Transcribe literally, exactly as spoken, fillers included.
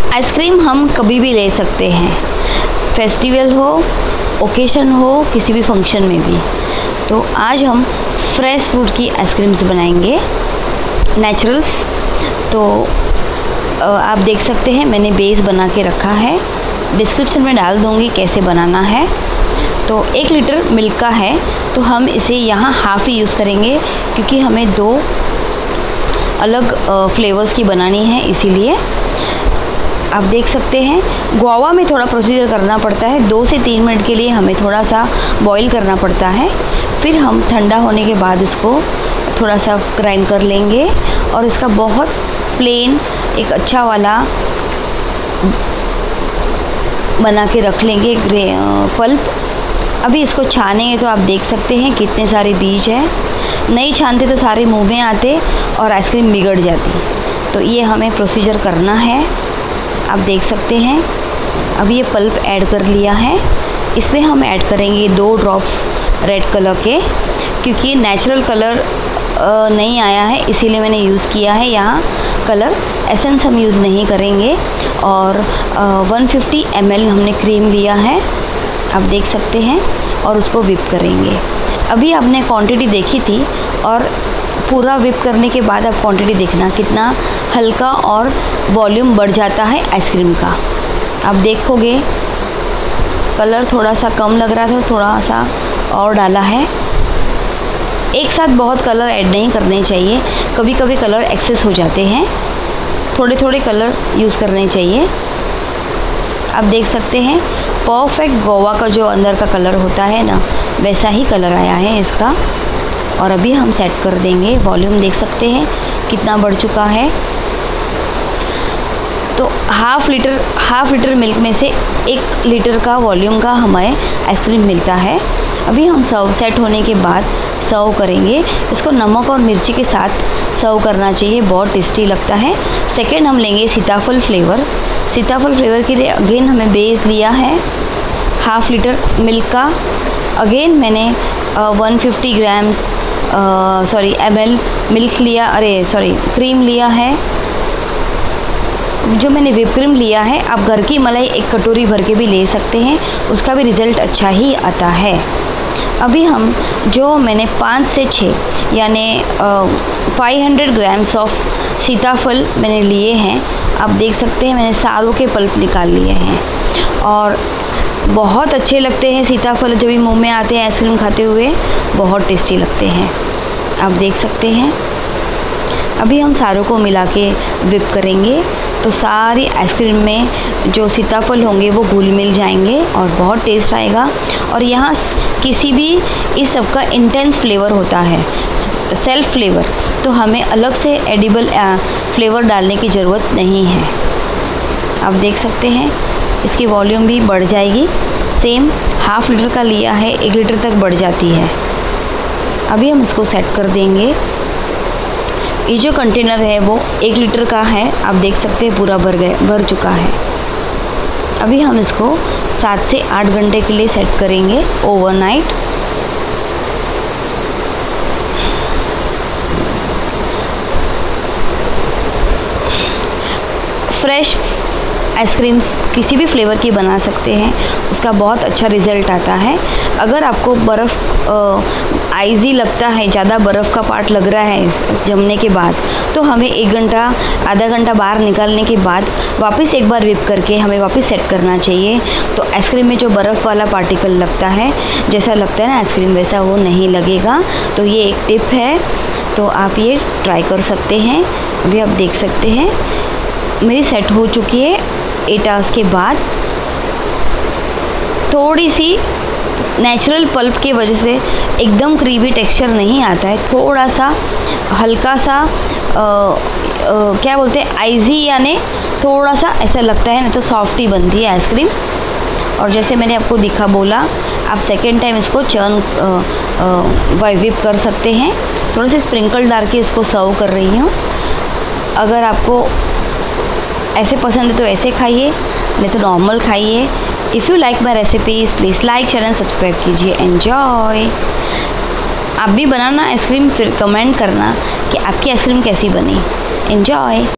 Ice cream हम कभी भी ले सकते हैं, फेस्टिवल हो, ओकेशन हो, किसी भी फंक्शन में भी। तो आज हम फ्रेश फ्रूट की आइसक्रीम्स बनाएंगे, नेचुरल्स। तो आप देख सकते हैं मैंने बेस बना के रखा है, डिस्क्रिप्शन में डाल दूँगी कैसे बनाना है। तो एक लीटर मिल्क का है तो हम इसे यहाँ हाफ़ ही यूज़ करेंगे क्योंकि हमें दो अलग फ्लेवर्स की बनानी है, इसीलिए। आप देख सकते हैं गुआवा में थोड़ा प्रोसीजर करना पड़ता है, दो से तीन मिनट के लिए हमें थोड़ा सा बॉईल करना पड़ता है। फिर हम ठंडा होने के बाद इसको थोड़ा सा ग्राइंड कर लेंगे और इसका बहुत प्लेन एक अच्छा वाला बना के रख लेंगे ग्रे पल्प। अभी इसको छानेंगे तो आप देख सकते हैं कितने सारे बीज हैं, नहीं छानते तो सारे मुंह में आते और आइसक्रीम बिगड़ जाती। तो ये हमें प्रोसीजर करना है, आप देख सकते हैं। अब ये पल्प ऐड कर लिया है, इसमें हम ऐड करेंगे दो ड्रॉप्स रेड कलर के, क्योंकि नेचुरल कलर नहीं आया है इसीलिए मैंने यूज़ किया है यहाँ कलर। एसेंस हम यूज़ नहीं करेंगे। और वन फिफ्टी एम एल हमने क्रीम लिया है, आप देख सकते हैं, और उसको विप करेंगे। अभी आपने क्वांटिटी देखी थी और पूरा विप करने के बाद आप क्वांटिटी देखना कितना हल्का और वॉल्यूम बढ़ जाता है आइसक्रीम का। आप देखोगे कलर थोड़ा सा कम लग रहा था, थोड़ा सा और डाला है। एक साथ बहुत कलर ऐड नहीं करने चाहिए, कभी कभी कलर एक्सेस हो जाते हैं, थोड़े थोड़े कलर यूज़ करने चाहिए। आप देख सकते हैं परफेक्ट गोवा का जो अंदर का कलर होता है ना, वैसा ही कलर आया है इसका। और अभी हम सेट कर देंगे। वॉल्यूम देख सकते हैं कितना बढ़ चुका है। तो half litre half litre milk में से एक लीटर का वॉल्यूम का हमें आइसक्रीम मिलता है। अभी हम सर्व सेट होने के बाद सर्व करेंगे। इसको नमक और मिर्ची के साथ सर्व करना चाहिए, बहुत टेस्टी लगता है। सेकेंड हम लेंगे सीताफल फ्लेवर। सीताफल फ्लेवर के लिए अगेन हमें बेस लिया है हाफ़ लीटर मिल्क का। अगेन मैंने one fifty grams sorry M L milk लिया, अरे सॉरी क्रीम लिया है। जो मैंने व्हिप क्रीम लिया है, आप घर की मलाई एक कटोरी भर के भी ले सकते हैं, उसका भी रिज़ल्ट अच्छा ही आता है। अभी हम जो मैंने पाँच से छः यानी फाइव हंड्रेड ग्राम्स ऑफ सीताफल मैंने लिए हैं, आप देख सकते हैं मैंने सारों के पल्प निकाल लिए हैं। और बहुत अच्छे लगते हैं सीताफल, जब भी मुंह में आते हैं आइसक्रीम खाते हुए बहुत टेस्टी लगते हैं, आप देख सकते हैं। अभी हम सारों को मिला के विप करेंगे तो सारी आइसक्रीम में जो सीताफल होंगे वो घुल मिल जाएंगे और बहुत टेस्ट आएगा। और यहाँ किसी भी इस सब का इंटेंस फ्लेवर होता है, सेल्फ फ्लेवर, तो हमें अलग से एडिबल फ्लेवर डालने की ज़रूरत नहीं है। आप देख सकते हैं इसकी वॉल्यूम भी बढ़ जाएगी, सेम हाफ़ लीटर का लिया है एक लीटर तक बढ़ जाती है। अभी हम इसको सेट कर देंगे। ये जो कंटेनर है वो एक लीटर का है, आप देख सकते हैं पूरा भर गए भर चुका है। अभी हम इसको सात से आठ घंटे के लिए सेट करेंगे ओवरनाइट। फ्रेश आइसक्रीम्स किसी भी फ्लेवर की बना सकते हैं, उसका बहुत अच्छा रिज़ल्ट आता है। अगर आपको बर्फ़ आइज़ी लगता है, ज़्यादा बर्फ़ का पार्ट लग रहा है जमने के बाद, तो हमें एक घंटा आधा घंटा बाहर निकालने के बाद वापस एक बार विप करके हमें वापस सेट करना चाहिए। तो आइसक्रीम में जो बर्फ़ वाला पार्टिकल लगता है, जैसा लगता है ना आइसक्रीम, वैसा वो नहीं लगेगा। तो ये एक टिप है, तो आप ये ट्राई कर सकते हैं। अभी आप देख सकते हैं मेरी सेट हो चुकी है एट आवर्स के बाद। थोड़ी सी नेचुरल पल्प की वजह से एकदम क्रीमी टेक्सचर नहीं आता है, थोड़ा सा हल्का सा आ, आ, क्या बोलते हैं आइजी, यानी थोड़ा सा ऐसा लगता है, नहीं तो सॉफ्ट ही बनती है आइसक्रीम। और जैसे मैंने आपको दिखा बोला, आप सेकेंड टाइम इसको चर्न विप कर सकते हैं। थोड़े से स्प्रिंकल डाल के इसको सर्व कर रही हूँ। अगर आपको ऐसे पसंद है तो ऐसे खाइए, नहीं तो नॉर्मल खाइए। If you like my recipes please like share and subscribe कीजिए। एन्जॉय। आप भी बनाना आइसक्रीम, फिर कमेंट करना कि आपकी आइसक्रीम कैसी बनी। एन्जॉय।